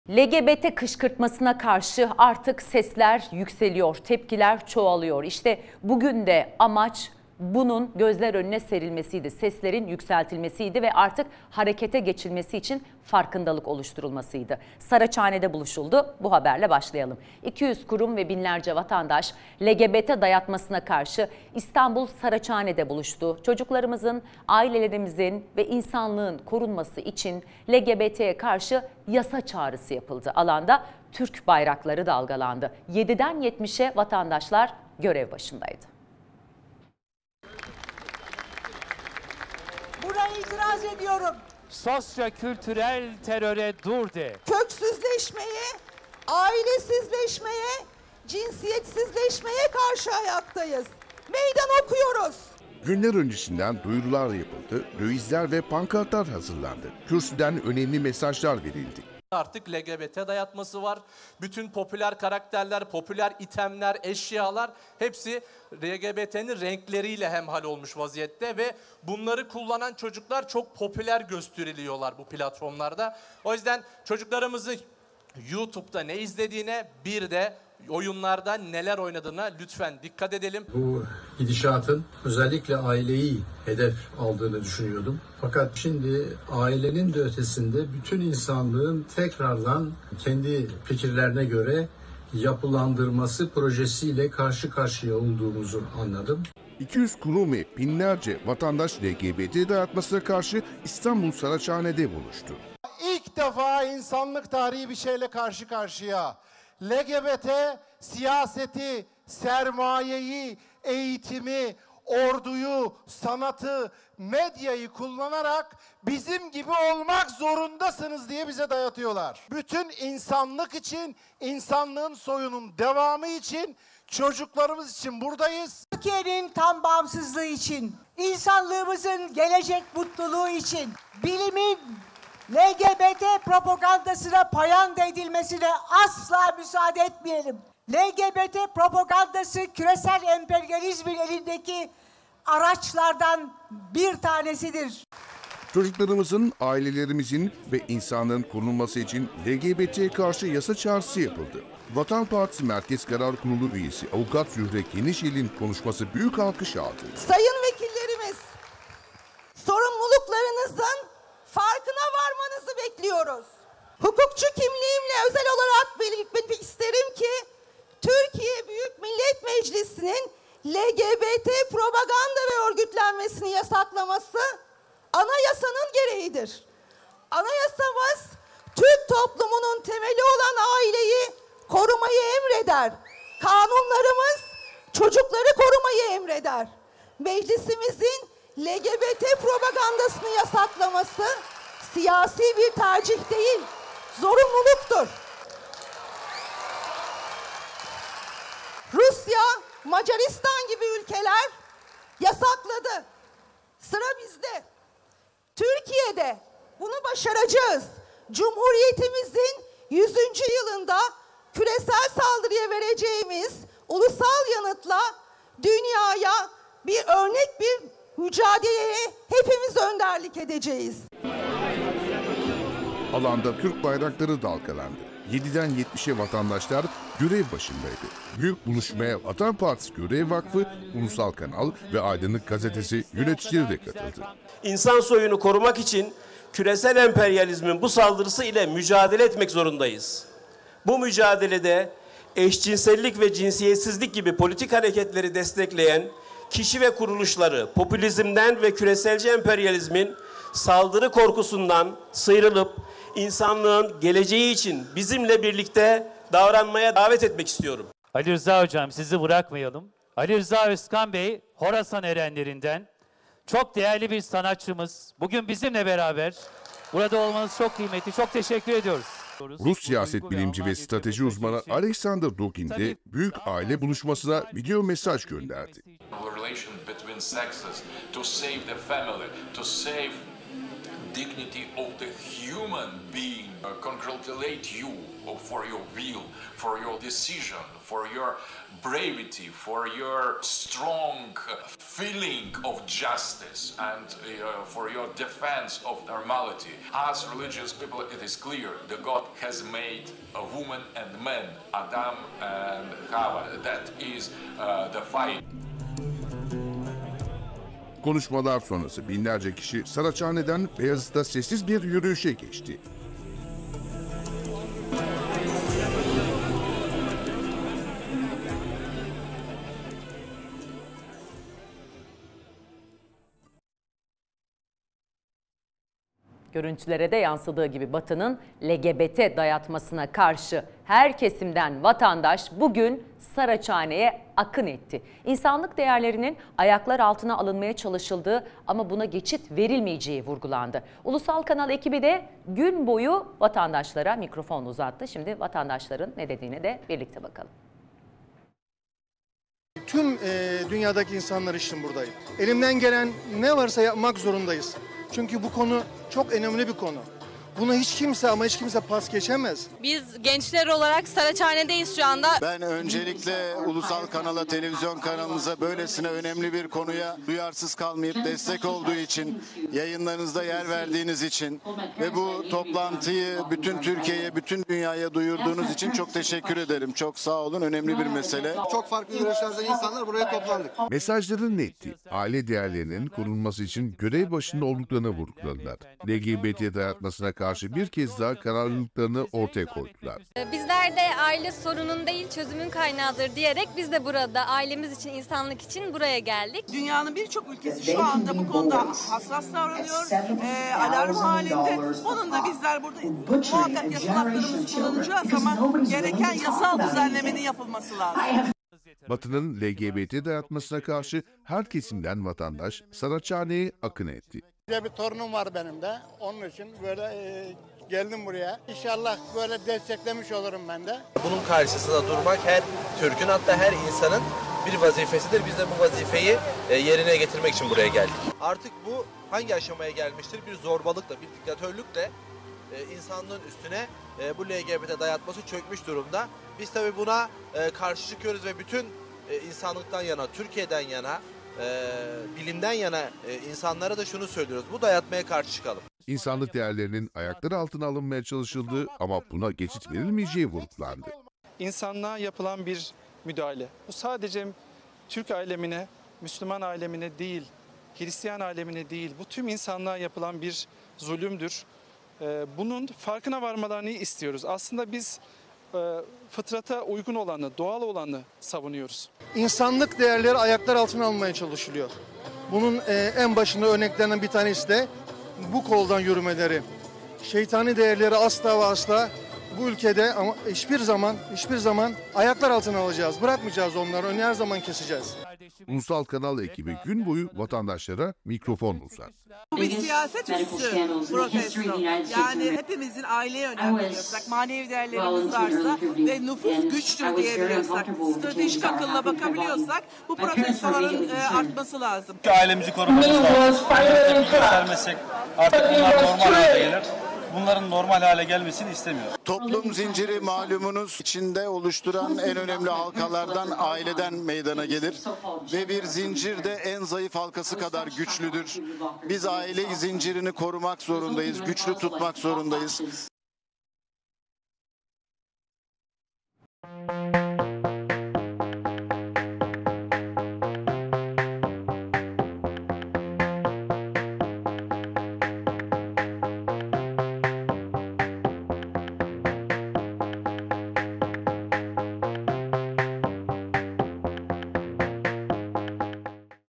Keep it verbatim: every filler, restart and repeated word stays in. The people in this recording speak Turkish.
L G B T kışkırtmasına karşı artık sesler yükseliyor, tepkiler çoğalıyor. İşte bugün de amaç bunun gözler önüne serilmesiydi, seslerin yükseltilmesiydi ve artık harekete geçilmesi için farkındalık oluşturulmasıydı. Saraçhane'de buluşuldu. Bu haberle başlayalım. iki yüz kurum ve binlerce vatandaş L G B T dayatmasına karşı İstanbul Saraçhane'de buluştu. Çocuklarımızın, ailelerimizin ve insanlığın korunması için L G B T'ye karşı yasa çağrısı yapıldı. Alanda Türk bayrakları dalgalandı. yediden yetmişe vatandaşlar görev başındaydı. Buna itiraz ediyorum. Sosyo-kültürel teröre dur de. Köksüzleşmeye, ailesizleşmeye, cinsiyetsizleşmeye karşı ayaktayız. Meydan okuyoruz. Günler öncesinden duyurular yapıldı, dövizler ve pankartlar hazırlandı. Kürsüden önemli mesajlar verildi. Artık L G B T dayatması var. Bütün popüler karakterler, popüler itemler, eşyalar hepsi L G B T'nin renkleriyle hemhal olmuş vaziyette ve bunları kullanan çocuklar çok popüler gösteriliyorlar bu platformlarda. O yüzden çocuklarımızın YouTube'da ne izlediğine, bir de oyunlarda neler oynadığına lütfen dikkat edelim. Bu gidişatın özellikle aileyi hedef aldığını düşünüyordum. Fakat şimdi ailenin de ötesinde bütün insanlığın tekrardan kendi fikirlerine göre yapılandırması projesiyle karşı karşıya olduğumuzu anladım. iki yüz kurum ve binlerce vatandaş L G B T dayatmasına karşı İstanbul Saraçhane'de buluştu. İlk defa insanlık tarihi bir şeyle karşı karşıya. L G B T siyaseti, sermayeyi, eğitimi, orduyu, sanatı, medyayı kullanarak bizim gibi olmak zorundasınız diye bize dayatıyorlar. Bütün insanlık için, insanlığın soyunun devamı için, çocuklarımız için buradayız. Türkiye'nin tam bağımsızlığı için, insanlığımızın gelecek mutluluğu için, bilimin L G B T propagandasına payanda edilmesine asla müsaade etmeyelim. L G B T propagandası küresel emperyalizmin elindeki araçlardan bir tanesidir. Çocuklarımızın, ailelerimizin ve insanlığın korunması için L G B T'ye karşı yasa çağrısı yapıldı. Vatan Partisi Merkez Karar Kurulu üyesi Avukat Zühre Genişel'in konuşması büyük alkış aldı. Sayın vekillerimiz, sorumluluklarınızın farkına varmanızı bekliyoruz. Hukukçu kimliğimle özel olarak belirtmek isterim ki Türkiye Büyük Millet Meclisi'nin L G B T propaganda ve örgütlenmesini yasaklaması anayasanın gereğidir. Anayasamız Türk toplumunun temeli olan aileyi korumayı emreder. Kanunlarımız çocukları korumayı emreder. Meclisimizin L G B T propagandasını yasaklaması siyasi bir tercih değil, zorunluluktur. Rusya, Macaristan gibi ülkeler yasakladı. Sıra bizde. Türkiye'de bunu başaracağız. Cumhuriyetimizin yüzüncü yılında küresel saldırıya vereceğimiz ulusal yanıtla dünyaya bir örnek bir mücadeleye hepimiz önderlik edeceğiz. Alanda Türk bayrakları dalgalandı. yediden yetmişe vatandaşlar görev başındaydı. Büyük buluşmaya Vatan Partisi Görev Vakfı, Ulusal Kanal ve Aydınlık Gazetesi yöneticileri de katıldı. İnsan soyunu korumak için küresel emperyalizmin bu saldırısı ile mücadele etmek zorundayız. Bu mücadelede eşcinsellik ve cinsiyetsizlik gibi politik hareketleri destekleyen kişi ve kuruluşları popülizmden ve küreselci emperyalizmin saldırı korkusundan sıyrılıp insanlığın geleceği için bizimle birlikte davranmaya davet etmek istiyorum. Ali Rıza Hocam, sizi bırakmayalım. Ali Rıza Özkan Bey, Horasan erenlerinden çok değerli bir sanatçımız. Bugün bizimle beraber. Burada olmanız çok kıymetli. Çok teşekkür ediyoruz. Rus siyaset bilimci ve strateji uzmanı Alexander Dugin de büyük aile buluşmasına video mesaj gönderdi. dignity of the human being. I congratulate you for your will, for your decision, for your bravery, for your strong feeling of justice, and uh, for your defense of normality. As religious people, it is clear that God has made a woman and man, Adam and Hava. That is uh, the fight. Konuşmalar sonrası binlerce kişi Saraçhane'den Beyazıt'a sessiz bir yürüyüşe geçti. Görüntülere de yansıdığı gibi Batı'nın L G B T dayatmasına karşı her kesimden vatandaş bugün Saraçhane'ye akın etti. İnsanlık değerlerinin ayaklar altına alınmaya çalışıldığı ama buna geçit verilmeyeceği vurgulandı. Ulusal Kanal ekibi de gün boyu vatandaşlara mikrofon uzattı. Şimdi vatandaşların ne dediğine de birlikte bakalım. Tüm e, dünyadaki insanlar için buradayım. Elimden gelen ne varsa yapmak zorundayız. Çünkü bu konu çok önemli bir konu. Buna hiç kimse ama hiç kimse pas geçemez. Biz gençler olarak Saraçhane'deyiz şu anda. Ben öncelikle Ulusal Kanal'a, televizyon kanalımıza böylesine önemli bir konuya duyarsız kalmayıp destek olduğu için, yayınlarınızda yer verdiğiniz için ve bu toplantıyı bütün Türkiye'ye, bütün dünyaya duyurduğunuz için çok teşekkür ederim. Çok sağ olun, önemli bir mesele. Çok farklı görüşlerden insanlar buraya toplandık. Mesajları netti. Aile değerlerinin korunması için görev başında olduklarını vurguladılar. L G B T dayatmasına karşı bir kez daha kararlılıklarını ortaya koydular. Bizler de aile sorunun değil çözümün kaynağıdır diyerek biz de burada ailemiz için, insanlık için buraya geldik. Dünyanın birçok ülkesi şu anda bu konuda hassas davranıyor, e, alarm halinde. Onun da bizler burada muhakkak yasal haklarımızı kullanacağız ama gereken yasal düzenlemenin yapılması lazım. Batı'nın L G B T dayatmasına karşı her kesimden vatandaş Saraçhane'ye akın etti. Bir torunum var benim de. Onun için böyle e, geldim buraya. İnşallah böyle desteklemiş olurum ben de. Bunun karşısında durmak her Türk'ün, hatta her insanın bir vazifesidir. Biz de bu vazifeyi e, yerine getirmek için buraya geldik. Artık bu hangi aşamaya gelmiştir? Bir zorbalıkla, bir diktatörlükle e, insanlığın üstüne e, bu L G B T dayatması çökmüş durumda. Biz tabii buna e, karşı çıkıyoruz ve bütün e, insanlıktan yana, Türkiye'den yana, Ee, bilimden yana e, insanlara da şunu söylüyoruz. Bu dayatmaya karşı çıkalım. İnsanlık değerlerinin ayakları altına alınmaya çalışıldığı ama buna geçit verilmeyeceği vurgulandı. İnsanlığa yapılan bir müdahale. Bu sadece Türk alemine, Müslüman alemine değil, Hristiyan alemine değil, bu tüm insanlığa yapılan bir zulümdür. Ee, bunun farkına varmalarını istiyoruz. Aslında biz fıtrata uygun olanı, doğal olanı savunuyoruz. İnsanlık değerleri ayaklar altına alınmaya çalışılıyor. Bunun e, en başında örneklerinden bir tanesi de bu koldan yürümeleri. Şeytani değerleri asla ve asla bu ülkede ama hiçbir zaman hiçbir zaman ayaklar altına alacağız. Bırakmayacağız onları. Önü her zaman keseceğiz. Ulusal Kanal ekibi gün boyu vatandaşlara mikrofon uzattı. Bu bir siyaset üstü protesto. Yani hepimizin aileye önem veriyorsak, manevi değerlerimiz varsa ve nüfus güçtür diyebiliyorsak, stratejik akılla bakabiliyorsak bu protestoların e, artması lazım. Ailemizi korumamız lazım. Tepki göstermezsek artık bunlar normal hale gelir. Bunların normal hale gelmesini istemiyoruz. Toplum zinciri malumunuz içinde oluşturan en önemli halkalardan aileden meydana gelir. Ve bir zincir de en zayıf halkası kadar güçlüdür. Biz aile zincirini korumak zorundayız, güçlü tutmak zorundayız.